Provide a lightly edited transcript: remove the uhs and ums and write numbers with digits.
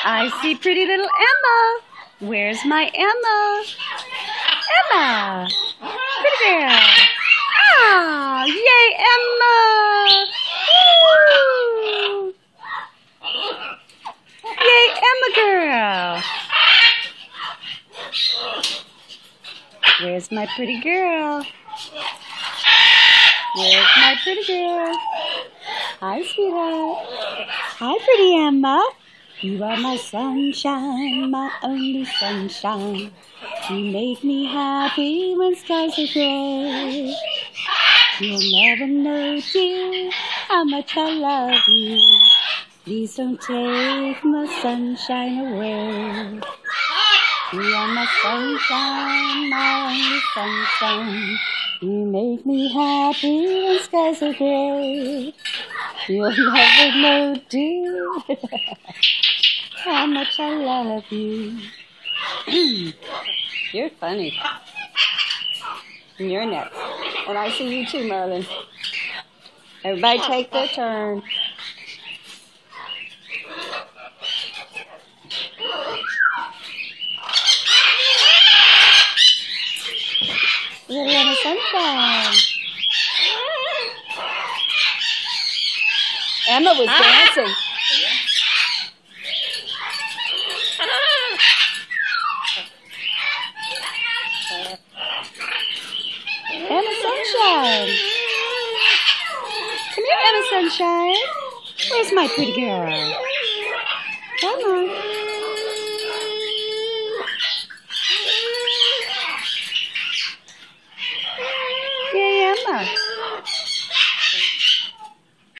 I see pretty little Emma. Where's my Emma? Emma! Pretty girl. Ah! Yay, Emma! Woo! Yay, Emma girl! Where's my pretty girl? Where's my pretty girl? Hi, sweetheart. Hi, pretty Emma. You are my sunshine, my only sunshine. You make me happy when skies are gray. You'll never know, dear, how much I love you. Please don't take my sunshine away. You are my sunshine, my only sunshine. You make me happy when skies are gray. You'll never know, dear, how much I love you. You're funny. And you're next. And I see you too, Merlin. Everybody take their turn. Little Emma Sunshine. Emma was dancing. Emma Sunshine. Come here, Emma Sunshine. Where's my pretty girl? Come on.